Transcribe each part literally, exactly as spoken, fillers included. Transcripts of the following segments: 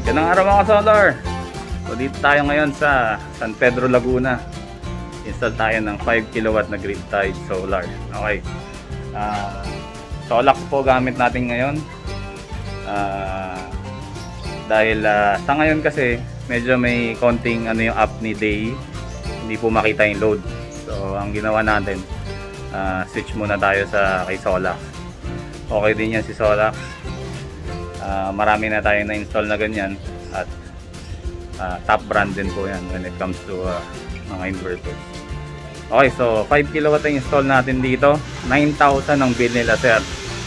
Ganang araw mga solar. So dito tayo ngayon sa San Pedro Laguna. Install tayo ng five kilowatt na grid tied solar. Okay. Uh, Solar po gamit natin ngayon. Uh, dahil uh, sa ngayon kasi medyo may konting ano yung app ni Day. Hindi po makita yung load. So ang ginawa natin, uh, switch muna tayo sa kay Solar. Okay din yan si Solar. Uh, marami na tayong na-install na ganyan at uh, top brand din po yan when it comes to uh, mga inverters. Okay, so five kilowatt ang install natin dito. Nine thousand ang bill nila sir.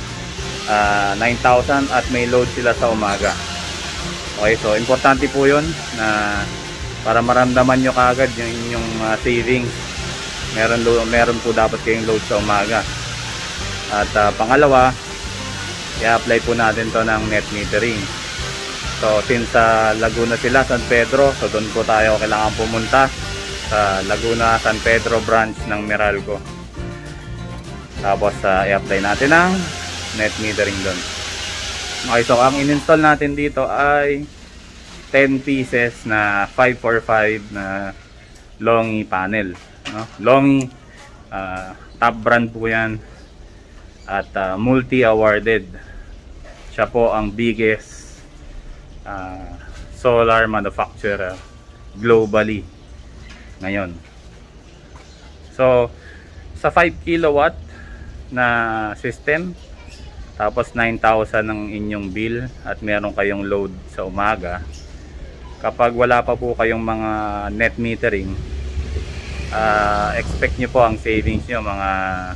uh, nine thousand at may load sila sa umaga. Okay, so importante po yun na para maramdaman nyo kaagad yung inyong uh, savings. Meron, meron po dapat kayong load sa umaga. At uh, pangalawa, i-apply po natin to ng net metering. So since sa uh, Laguna sila, San Pedro, so doon po tayo kailangan pumunta sa Laguna San Pedro branch ng Meralco. Tapos uh, i-apply natin ng net metering doon. Okay, so ang in-install natin dito ay ten pieces na five four five na Longi panel, no? Longi, uh, top brand po yan at uh, multi-awarded. Siya po ang biggest uh, solar manufacturer globally ngayon. So sa five kilowatt na system, tapos nine thousand ang inyong bill at meron kayong load sa umaga, kapag wala pa po kayong mga net metering, uh, expect nyo po ang savings nyo mga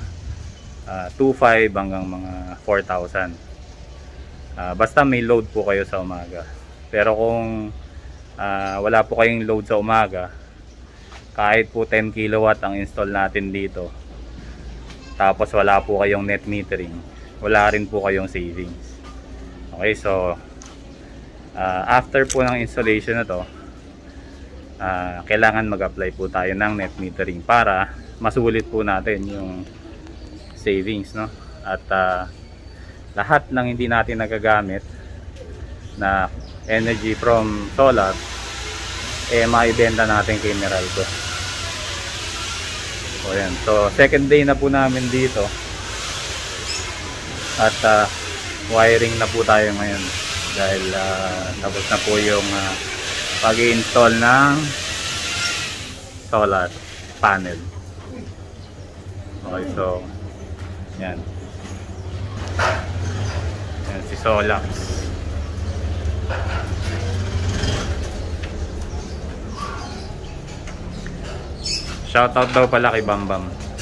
uh, two five hanggang mga four thousand. Uh, basta may load po kayo sa umaga. Pero kung uh, wala po kayong load sa umaga, kahit po ten kilowatt ang install natin dito, tapos wala po kayong net metering, wala rin po kayong savings. Okay, so uh, after po ng installation na to, uh, kailangan mag-apply po tayo ng net metering para masulit po natin yung savings, no? At uh, lahat ng hindi natin nagagamit na energy from solar, eh maibenta natin kay Meralco. So yan, so second day na po namin dito at uh, wiring na po tayo ngayon dahil uh, tapos na po yung uh, pag-i-install ng solar panel. Okay, so yan, yan si Solar. Shoutout daw pala kay Bambam.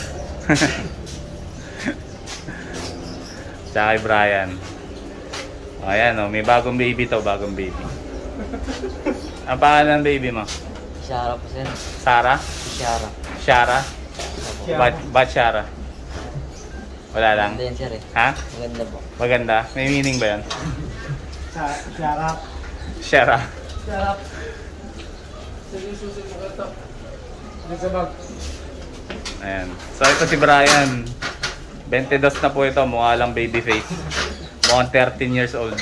Tsaka kay Brian. Ayan o, oh, may bagong baby to, bagong baby. Ang pangalan ng baby mo? Shara po sir. Sarah? Shara. Shara? Ba't ba't Shara? Wala lang? Maganda yan sir eh. Ha? Maganda po. Maganda? May meaning ba yan? Shara. Shara? Shara. Susunod mo ka ito. Ayan. So ito si Brian. twenty-two na po ito. Mukha lang baby face. Mukhang thirteen years old.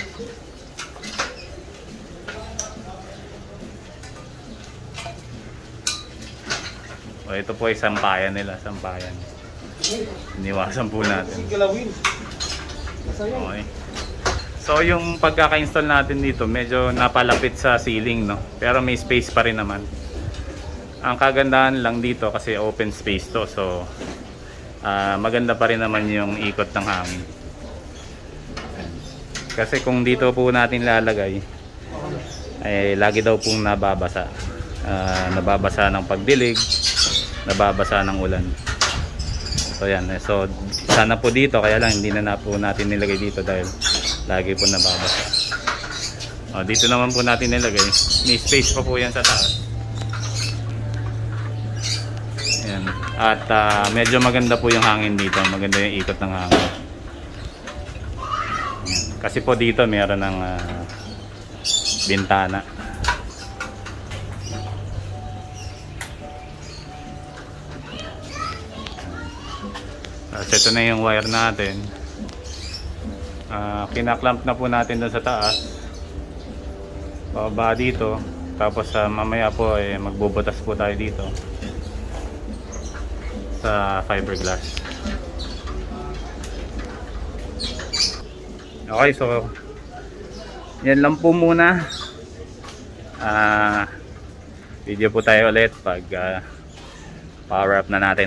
O ito po ay sampayan nila. Sampayan. Iniwasan po natin. Okay. So yung pagkaka-install natin dito, medyo napalapit sa ceiling, no? Pero may space pa rin naman. Ang kagandahan lang dito kasi open space to, so uh, maganda pa rin naman yung ikot ng hangin. Kasi kung dito po natin lalagay, ay lagi daw pong nababasa. Uh, nababasa ng pagdilig, nababasa ng ulan. So yan, so sana po dito, kaya lang hindi na, na po natin nilagay dito dahil lagi po nababasa. O, dito naman po natin nilagay. May space pa po yan sa taas. Ayan. At uh, medyo maganda po yung hangin dito. Maganda yung ikot ng hangin. Ayan. Kasi po dito meron ng uh, bintana. Tapos ito na yung wire natin. Uh, kinaklamp na po natin doon sa taas. Bababa dito. Tapos uh, mamaya po eh, magbubutas po tayo dito sa fiberglass. Okay, so yan lang po muna. Uh, video po tayo ulit pag uh, power up na natin.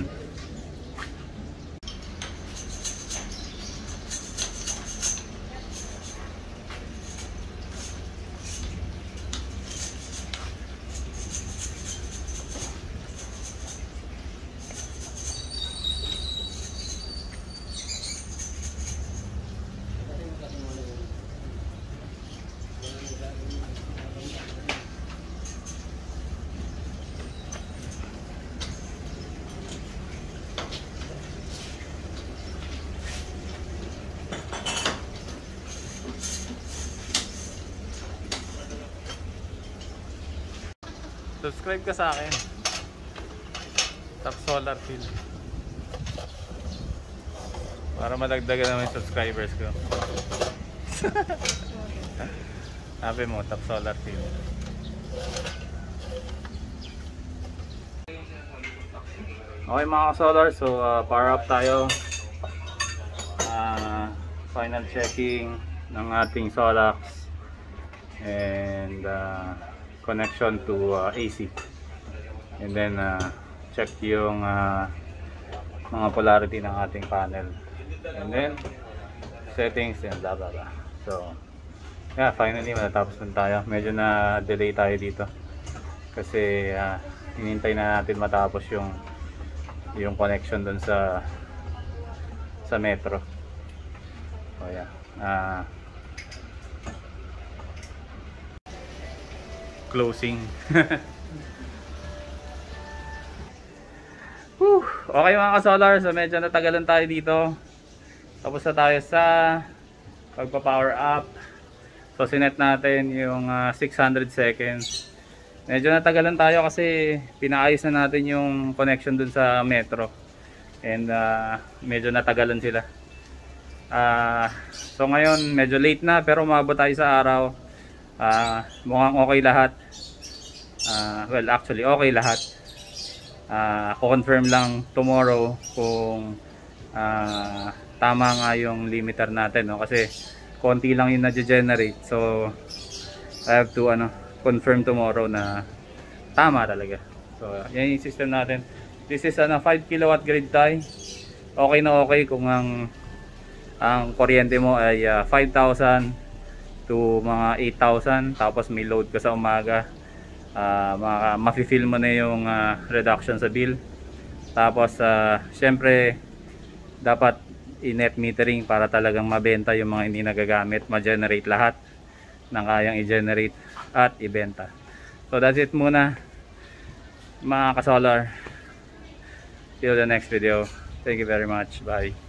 Subscribe ka sa akin. TopSolarPhil. Para madagdagan naman yung subscribers ko. Sabi mo, TopSolarPhil. Okay mga ka-solar, so uh, power up tayo. Uh, final checking ng ating Solax. And uh, connection to uh, A C, and then uh, check yung uh, mga polarity ng ating panel, and then settings and blah blah blah. So yeah, finally matatapos na tayo. Medyo na delay tayo dito kasi uh, hinintay na natin matapos yung yung connection dun sa sa metro. So yeah, uh, closing. Whew. Okay mga ka-solar, so medyo natagalan tayo dito. Tapos na tayo sa pagpa-power up. So sinet natin yung uh, six hundred seconds. Medyo natagalan tayo kasi pinaayos na natin yung connection dun sa metro. And uh, medyo natagalan sila. Uh, so ngayon medyo late na pero umabot tayo sa araw. Uh, mukhang okay lahat. Uh, well actually okay lahat. Uh, confirm lang tomorrow kung uh, tama nga yung limiter natin, no? Kasi konti lang yung na-generate, so I have to ano, confirm tomorrow na tama talaga. So yan yung system natin. This is ano, five kilowatt grid tie. Okay na okay kung ang ang kuryente mo ay uh, five thousand to mga eight thousand, tapos may load ka sa umaga, uh, mafe-feel mo na yung uh, reduction sa bill. Tapos uh, syempre dapat i-net metering para talagang mabenta yung mga hindi nagagamit, ma-generate lahat na kayang i-generate at ibenta. So that's it muna mga ka-solar. Till the next video. Thank you very much. Bye.